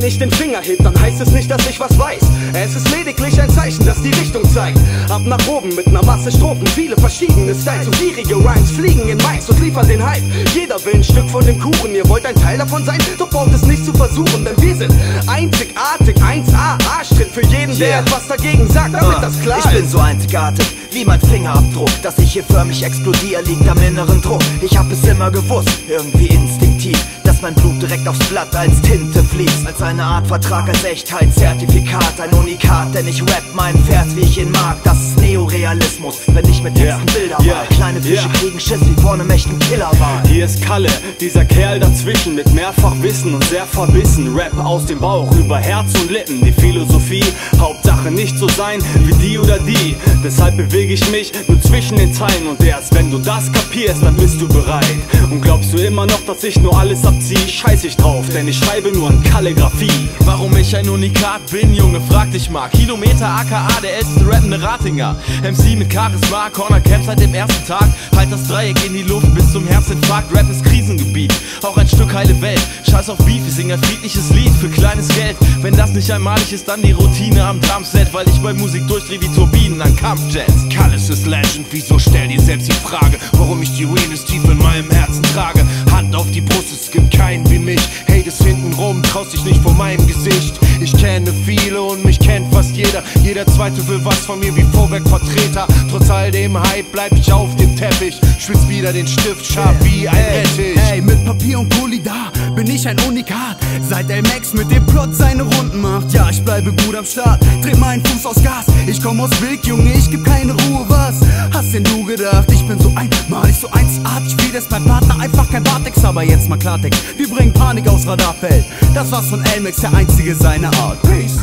ich den Finger heb, dann heißt es nicht, dass ich was weiß. Es ist lediglich ein Zeichen, das die Richtung zeigt. Ab nach oben mit ner Masse Strophen, viele verschiedene Styles und gierige Rhymes fliegen in Mics und liefern den Hype. Jeder will ein Stück von dem Kuchen, ihr wollt ein Teil davon sein, doch braucht es nicht zu versuchen, denn wir sind einzigartig, 1A, Arschtritt für jeden, der etwas dagegen sagt, damit das klar ist. Ich bin so einzigartig wie mein Fingerabdruck, dass ich hier förmlich explodiere, liegt am inneren Druck. Ich hab es immer gewusst, irgendwie instinktiv, dass mein Blut direkt aufs Blatt als Tinte fließt. Als eine Art Vertrag, als Echtheitszertifikat, ein Unikat, denn ich rap meinen Vers, wie ich ihn mag. Das ist Neorealismus, wenn ich mit Texten Bilder mal. Kleine Fische kriegen Schiss wie vor einem echten Killerwal. Hier ist Kalle, dieser Kerl dazwischen mit Mehrfachwissen und sehr verbissen. Rap aus dem Bauch über Herz und Lippen, die Philosophie, Hauptsache nicht so sein wie die oder die. Deshalb bewege ich mich nur zwischen den Zeilen und erst wenn du das kapierst, dann bist du bereit. Und glaubst du immer noch, dass ich nur alles abzieh? Scheiß ich drauf, denn ich schreibe nur in Kalligraphie. Warum ich ein Unikat bin, Junge, frag dich mal. Kilometer aka, der älteste rappende Ratinger. MC mit Charisma, Corner Camp seit dem ersten Tag. Halt das Dreieck in die Luft bis zum Herzinfarkt. Rap ist Krisengebiet, auch ein Stück heile Welt. Scheiß auf Beef, ich sing ein friedliches Lied für kleines Geld. Wenn das nicht einmalig ist, dann die Routine am Drumset, weil ich bei Musik durchdreh wie Turbinen an Kampfjets. Alles ist Legend, wieso stell dir selbst die Frage, warum ich die Realness tief in meinem Herzen trage. Hand auf die Brust, es gibt keinen wie mich. Hey, das hintenrum traust dich nicht vor meinem Gesicht. Ich kenne viele und mich kennt fast jeder. Jeder zweite will was von mir wie Vorwerkvertreter. Trotz all dem Hype bleib ich auf dem Teppich. Spitz wieder den Stift scharf wie ein Rettich. Hey, mit Papier und Kuli da bin ich ein Unikat. Seit L-Max mit dem Plot seine Runden macht. Ja, ich bleibe gut am Start, dreh meinen Fuß aus Gas. Ich komm aus Wilk, Junge, ich geb keine Ruhe, was? Hast denn du gedacht, ich bin so einmalig, so einzigartig wie das mein Partner? Einfach kein Bartex, aber jetzt mal Klartext. Wir bringen Panik aus Radarfeld. Das war's von L-Max, der einzige seiner Art. Peace.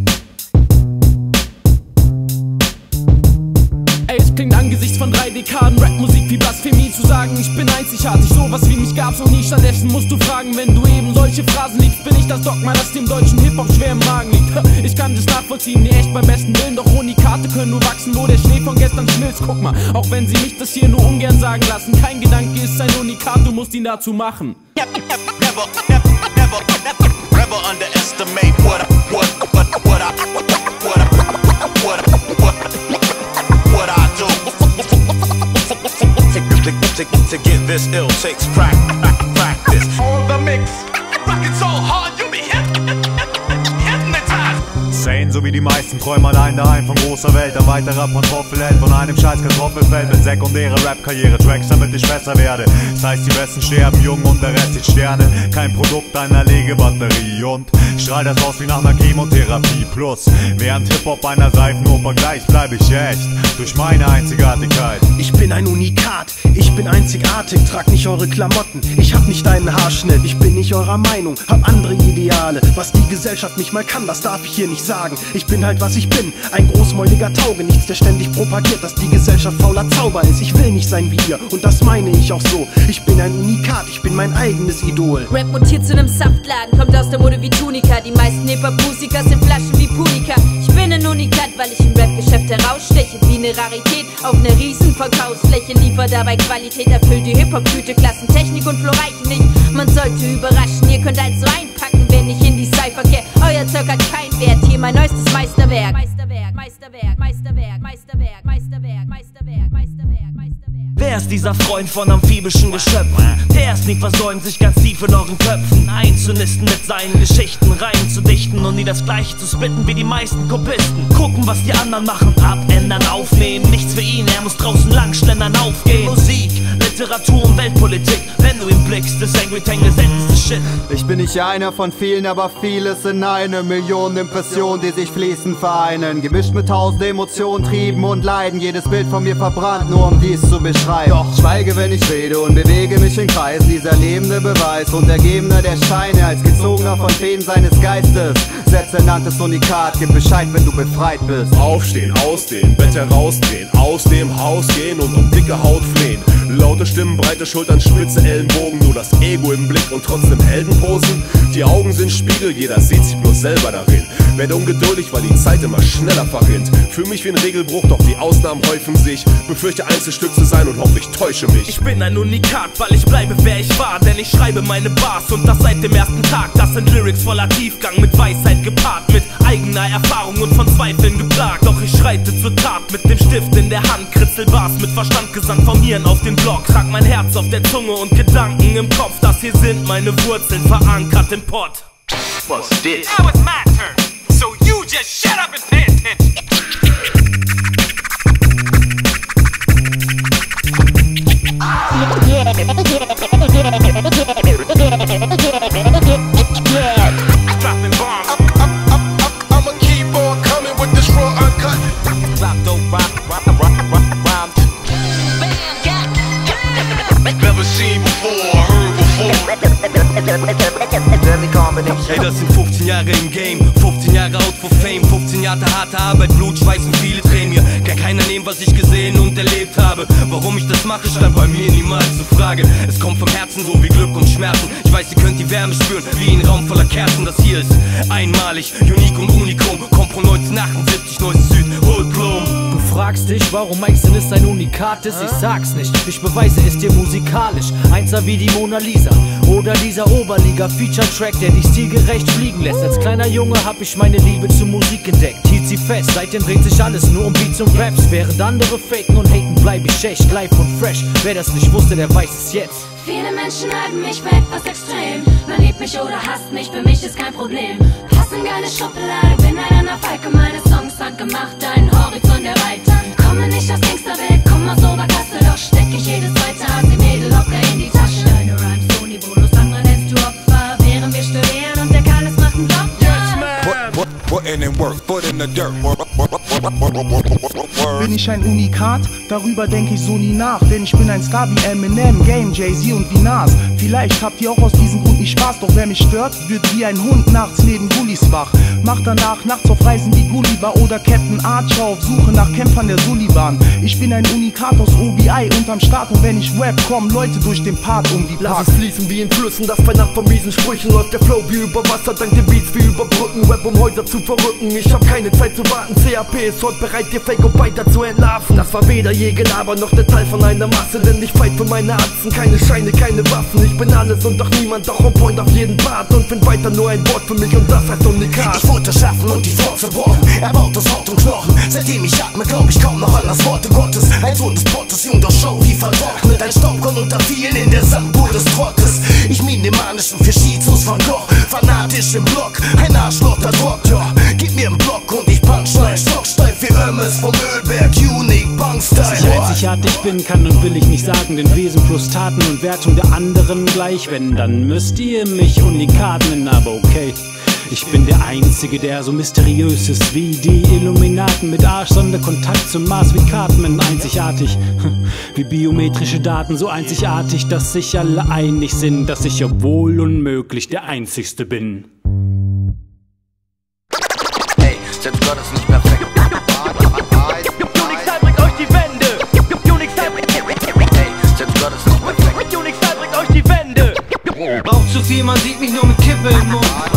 Es klingt angesichts von 3 Dekaden Rapmusik wie Blasphemie zu sagen, ich bin einzigartig, sowas wie mich gab's noch nie. Stattdessen musst du fragen, wenn du eben solche Phrasen liebst, bin ich das Dogma, das dem deutschen Hip-Hop schwer im Magen liegt. Ich kann das nachvollziehen, nee, echt beim besten Willen, doch Unikate können nur wachsen, wo der Schnee von gestern schmilzt. Guck mal, auch wenn sie mich das hier nur ungern sagen lassen, kein Gedanke ist ein Unikat, du musst ihn dazu machen. Never underestimate what I do. To get this ill takes practice. On the mix, rockin' so hard you be hypnotized. Sane, so wie die meisten träumen allein daheim von großer Welt. Ein weiterer Pantoffelheld von einem scheiß Kartoffelfeld mit sekundäre Rap-Karriere, Tracks, damit ich besser werde. Das heißt, die Besten sterben jung und der Rest sieht Sterne. Kein Produkt einer Legebatterie und strahl das aus wie nach einer Chemotherapie. Plus, während Hip-Hop einer Seifenoper gleicht, bleib ich echt durch meine Einzigartigkeit. Ich bin ein Unikat, ich bin einzigartig, trag nicht eure Klamotten, ich hab nicht deinen Haarschnitt. Ich bin nicht eurer Meinung, hab andere Ideale. Was die Gesellschaft nicht mal kann, das darf ich hier nicht sagen. Ich bin halt was ich bin, ein großmäuliger Taugenichts, der ständig propagiert, dass die Gesellschaft fauler Zauber ist. Ich will nicht sein wie ihr und das meine ich auch so. Ich bin ein Unikat, ich bin mein eigenes Idol. Rap mutiert zu nem Saftladen, kommt aus der Mode wie Tunika. Die meisten Hip-Hop-Musiker sind Flaschen wie Punika. Ich bin ein Unikat, weil ich im Rap-Geschäft heraussteche. Wie eine Rarität auf einer riesen Verkaufsfläche. Liefert dabei Qualität, erfüllt die Hip-Hop-Tüte. Klassentechnik und Flow reichen nicht, man sollte überraschen. Ihr könnt also einpacken, wenn ich in die Cypher kehre. Euer Zeug hat keinen Wert, hier mein neuestes Meisterwerk. Meisterwerk, Meisterwerk, Meisterwerk, Meisterwerk, Meisterwerk, Meisterwerk, Meisterwerk, Meisterwerk. Wer ist dieser Freund von amphibischen Geschöpfen? Der es nicht versäumt, sich ganz tief in euren Köpfen einzunisten, mit seinen Geschichten rein zu dichten und nie das gleiche zu spitten wie die meisten Kopisten. Gucken, was die anderen machen, abändern, aufnehmen. Nichts für ihn, er muss draußen langschlendern, aufgehen. Musik, Literatur und Weltpolitik, wenn du ihn blickst, ist Angry Tangle seltenste Shit. Ich bin nicht einer von vielen, aber vieles in eine Million Impressionen, die sich fließend vereinen. Gemischt mit 1000 Emotionen, Trieben und Leiden. Jedes Bild von mir verbrannt, nur um dies zu beschreiben. Doch schweige, wenn ich rede und bewege mich in Kreisen. Dieser lebende Beweis und Ergebener der Scheine als gezogener von Fäden seines Geistes. Sätze nanntes Unikat, gib Bescheid, wenn du befreit bist. Aufstehen, ausdehnen, Bett herausdrehen, aus dem Haus gehen und um dicke Haut flehen. Laute Stimmen, breite Schultern, spitze Ellenbogen, nur das Ego im Blick und trotzdem Heldenposen. Die Augen sind Spiegel, jeder sieht sich bloß selber darin. Werde ungeduldig, weil die Zeit immer schneller verrinnt. Fühl mich wie ein Regelbruch, doch die Ausnahmen häufen sich. Befürchte Einzelstück zu sein und hoffe, ich täusche mich. Ich bin ein Unikat, weil ich bleibe, wer ich war. Denn ich schreibe meine Bars und das seit dem ersten Tag. Das sind Lyrics voller Tiefgang, mit Weisheit gepaart, mit eigener Erfahrung und von Zweifeln geplagt. Doch ich schreite zur Tat mit dem Stift in der Hand, kritzel Bars mit Verstand gesandt vom Hirn auf den Block. Trag mein Herz auf der Zunge und Gedanken im Kopf. Das hier sind meine Wurzeln verankert im Pott. What's this? Now it's my turn, so you just shut up and pay attention. Dropping bombs. I'ma keep on coming with this raw uncut. Drop dope rhymes. Never seen before, heard before. Ey, das sind 15 Jahre im Game, 15 Jahre out for fame, 15 Jahre harte Arbeit, Blut, Schweiß und viele Tränen. Mir kann keiner nehmen, was ich gesehen und erlebt habe. Warum ich das mache, stand bei mir niemals zur Frage. Es kommt vom Herzen, so wie Glück und Schmerzen. Ich weiß, ihr könnt die Wärme spüren, wie ein Raum voller Kerzen. Das hier ist einmalig, unique und unikum. Kommt von 1978, neues Süd, Hoodklum. Du fragst dich, warum Mikeson ist ein Unikat ist? Ich sag's nicht, ich beweise es dir musikalisch. Einser wie die Mona Lisa oder dieser Oberliga-Feature-Track, der dich stilgerecht fliegen lässt. Als kleiner Junge hab ich meine Liebe zur Musik entdeckt, hielt sie fest. Seitdem dreht sich alles nur um Beats und Raps. Während andere faken und haten, bleib ich echt live und fresh. Wer das nicht wusste, der weiß es jetzt. Viele Menschen halten mich für etwas extrem. Man liebt mich oder hasst mich, für mich ist kein Problem. Pass in keine Schublade, bin einer Falke. Meine Songs handgemacht, deinen Horizont erweitern. Komme nicht aus Gangsterwelt, komm aus Oberkassel. Doch steck ich jedes zweite Hart im Mädel locker in die Tasche. Deine Rhymes so niveaulos, andere nennst du Opfer. Während wir studieren und der Karles macht einen Job. Putting in work, foot in the dirt. Bin ich ein Unikat? Darüber denke ich so nie nach. Denn ich bin ein Star wie Eminem, Game, Jay-Z und wie Nas. Vielleicht habt ihr auch aus diesem Grund nicht Spaß. Doch wer mich stört, wird wie ein Hund nachts neben Gullis wach. Macht danach nachts auf Reisen wie Gulliver oder Captain Archer auf Suche nach Kämpfern der Sullivan. Ich bin ein Unikat aus OBI unterm Start. Und wenn ich rap, kommen Leute durch den Part um die Park. Lass es fließen wie in Flüssen, das fernab von miesen Sprüchen. Läuft der Flow wie über Wasser, dank den Beats wie über Brücken. Rap um Häuser zu verrücken, ich hab keine Zeit zu warten. CAP ist heute bereit, dir Fake und weiter zu entlarven. Das war weder je Gelaber noch der Teil von einer Masse. Denn ich fight für meine Atzen, keine Scheine, keine Waffen. Ich bin alles und doch niemand, doch on point auf jeden Part. Und find weiter nur ein Wort für mich und das heißt Unikat. Ich wurde erschaffen und die Front zerbrochen, erbaut aus Haut und Knochen. Seitdem ich atme, glaub ich kaum noch an das Worte Gottes. Ein Sohn des Pottes, jung doch Show wie vertrocknet. Ein Staubkorn unter vielen in der Sandburg des Trottes. Ich mien dem Manischen für Schizos von Gogh. Fanatisch im Block, ein Arschloch da droppt, ja. Gib mir einen Block und ich punchline stocksteif wie Irmes vom Ölberg, unique Punk-Style. Dass ich einzigartig bin, kann und will ich nicht sagen, denn Wesen plus Taten und Wertung der anderen gleich. Wenn, dann müsst ihr mich Unikat nennen, aber okay. Ich bin der Einzige, der so mysteriös ist wie die Illuminaten. Mit Arsch-Sonderkontakt zum Mars wie Cartman. Einzigartig wie biometrische Daten. So einzigartig, dass sich alle einig sind, dass ich, obwohl unmöglich, der Einzigste bin. Hey, selbst Gott ist nicht perfekt. Unix-Style bringt euch die Wände. Unix-Style Hey, selbst Gott ist nicht perfekt. Unix-Style bringt euch die Wände. Rauch zu viel, man sieht mich nur mit Kippe im Mund.